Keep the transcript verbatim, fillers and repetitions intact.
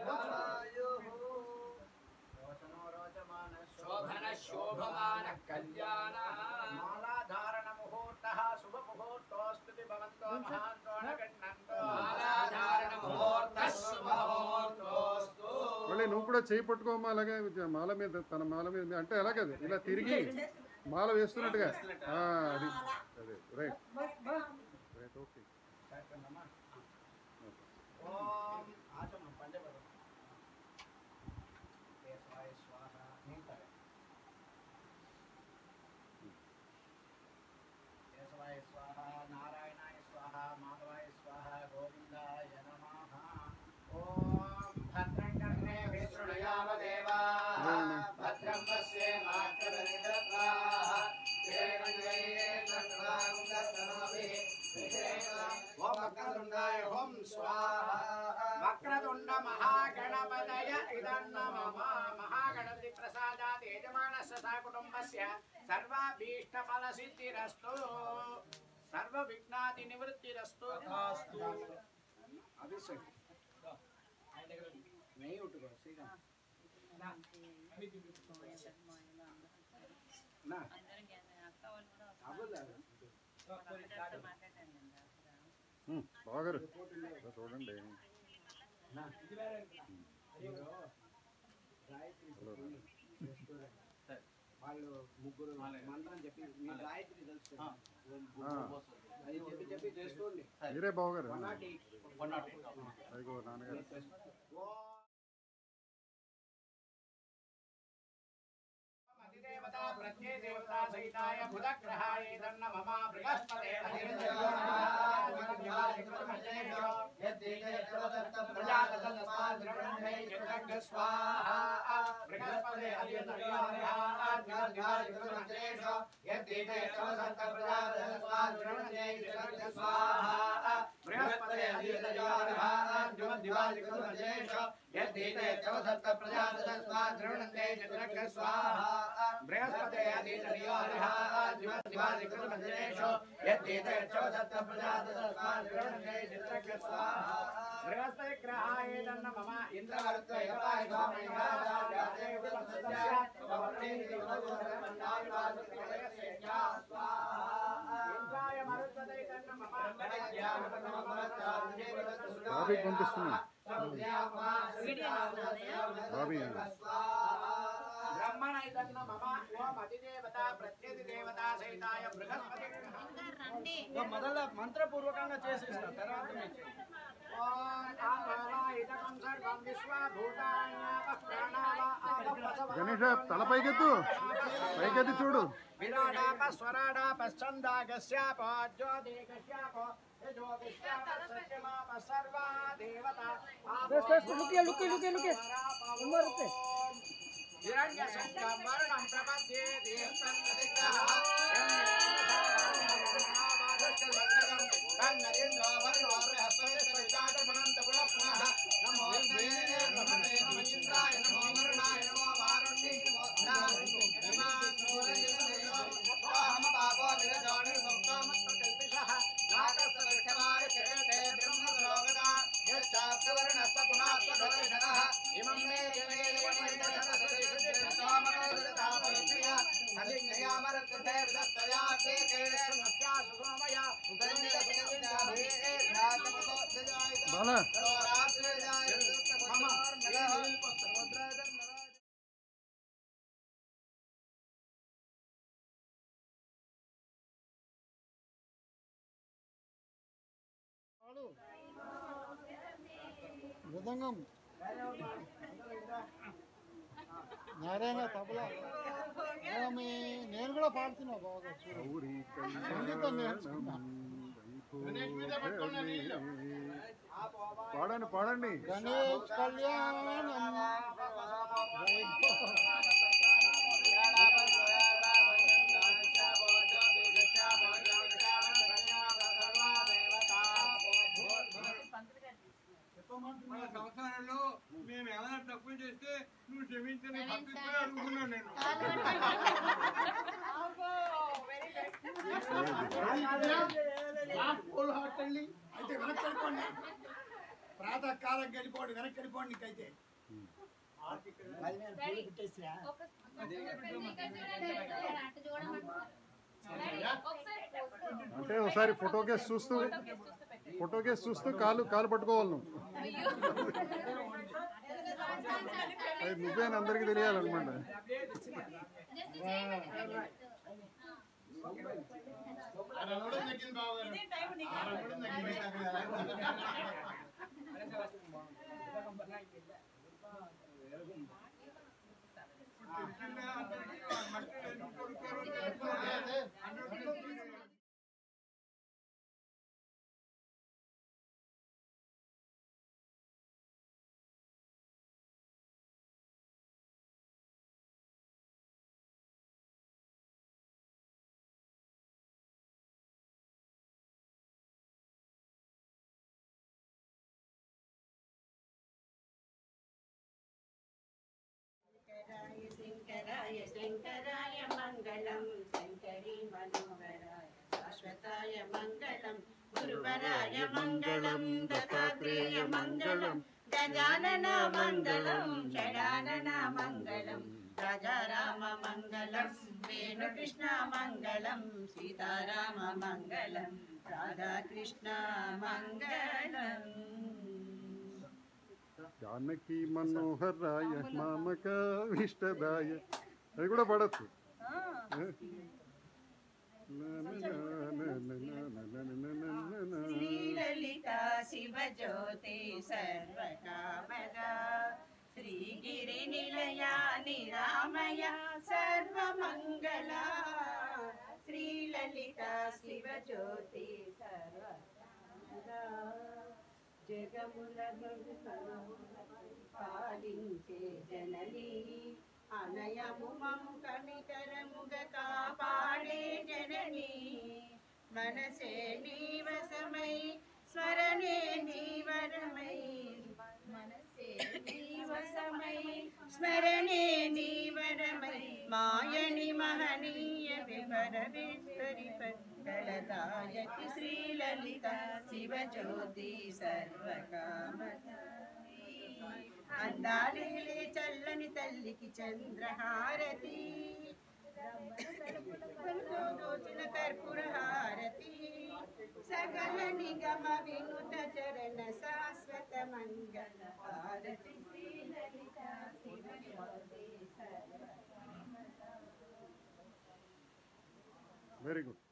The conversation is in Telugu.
శోభన శోభమాన కళ్యాణ మాలాధారణ ముహూర్తః శుభ ముహూర్తోస్తుతి భవంతో మహాంతో నగణంతో మాలాధారణ ముహూర్తః శుభ ముహూర్తోస్తు. మళ్ళీ నువ్వు కూడా చేయి పట్టుకోమా అలాగే మాల మీద తన మాల మీద అంటే అలాగే ఇలా తిరిగి మాల వేస్తున్నట్టుగా అది అదే రైట్ రైట్ ఓకే. ఓం ఆచమనం పంచపదం కేశవాయ స్వాహ నీంతరే కేశవాయ స్వాహ నారాయణాయ స్వాహ మాధవాయ స్వాహ గోవిందాయ నమః. ఓం భద్రం కర్ణే విష్ణుయామ దేవాః భద్రం పశ్యేమాక్షరనిరత్నాః ఓం వక్రతుండాయ ఓం స్వాహ. వక్రతుండ మహాగణపతయ ఇదన్నమమ. మహాగణపతి ప్రసాదాత్ యజమానస్య సకుటుంబస్య సర్వాభీష్టఫలసిద్ధిరస్తు సర్వ విఘ్నాది నివృత్తిరస్తు. అభిషేక్ నెయ్యి ఉట్టుకో శ్రీరామ్ నా బాగారు చూడండి. వాళ్ళు ముగ్గురు మంత్రం చెప్పి మీ గాయత్రి తెలుసు అది చెప్పి చెప్పి చేసుకోండి. మీరే బావగారు one nought eight one nought eight అదిగో నాన్నగారు. దేవతా ప్రత్యే దేవతా సహితాయ బుధగ్రహాయ నమః. బృహస్పతే బృహస్పతే అధీతయోర్హద్యుమద్దివాదికృతమంజనేషు యద్దీతే చౌసత్త ప్రజాతస్మాద్రుణే చిత్రజ్ఞ స్వాహా. బృహస్పతి గ్రహాయ నమః. ఇంద్రవరుత్వయ బాబీ పంపిస్తున్నా బాబీ బ్రహ్మణ ఇదన్న మమ. ఓం అధిదేవత ప్రత్యధి దేవత సహితాయ బృహస్పతి. మొదల మంత్రపూర్వకంగా చేసేస్తా తర్వాత గణేష తల పైకెత్తు పైకెత్తి చూడు. విరాడాప స్వరాడాప ఛందాగస్యాప జ్యోతిగస్యాప జ్యోతిష్యాప సర్వా దేవత లుకే లుకే లుకే లుకే ఉమర్తే హిరణ్య సంకమరణం ప్రపద్యే దేవతం ప్రతిగ్రహ కన్నరేంద్ర వర్ణో బృహస్పతి జాతమనంత పునః నమో నమస్తే ఇంద్రాయ నమో వరుణాయ నమో వారుణ్ణి నమో నమః పాపో విరజాని భక్తమత్ర కల్పిషః నాగసరక్షమాయ కేతే బ్రహ్మలోకదా యశ్చాప్తవర్ణస్త పునాస్త దర్శనః ఇమం మే మే బాలా మృదంగం నారాయణ తబలా నేను కూడా పాడుతున్నా బాగా సంగీతం నేర్చుకున్నా. పాడండి పాడండి. గణేష్ కళ్యాణం సంవత్సరాల్లో మేము ఏమైనా తక్కువ చేస్తే నువ్వు క్షమించని భక్తితో అడుగుతున్నాను నేను. ప్రాతకాలం వెళ్ళిపోండి, వెనక్కి వెళ్ళిపోండి. నీకైతే అంటే ఒకసారి ఫోటో కేసు చూస్తూ ఫోటో కేసు చూస్తూ కాలు కాలు పట్టుకోవాలి నువ్వు. అది నువ్వేని అందరికీ తెలియాలన్నమాట. శంకరాయ శంకరాయ మంగళం శంకరీ మనోహరాయ శాశ్వతాయ మంగళం గురువరాయ మంగళం దత్తాత్రేయ మంగళం గజానన మంగళం షడానన మంగళం రాజారామ మంగళం వేణుకృష్ణ మంగళం సీతారామ మంగళం రాధాకృష్ణ మంగళం జానకి మనోహరాయ మామక ఇష్టదాయ అది కూడా పడచ్చు. శ్రీలలిత శివజ్యోతి సర్వకామద శ్రీగిరి నిలయ నిరామయ సర్వమంగళ శ్రీలలిత శివజ్యోతి సర్వకామద జగములను పాలించే జనని అనయము మము కనికరముగ కాపాడే జనని మనసే నీవసమై స్మరణే నీవరమై మనసే నీవసమై స్మరణే నీవరమై మాయని మహనీయ వివర విస్తరి ఫలదాయకి శ్రీలలిత శివజ్యోతి సర్వకామద అందాలేలే చల్లని తల్లికి చంద్రహారతి దోచిన కర్పూర హారతి సకల నిగమ వినుత చరణ శాశ్వత మంగళ హారతి శ్రీలలిత శివజ్యోతి సర్వకామద. Very good.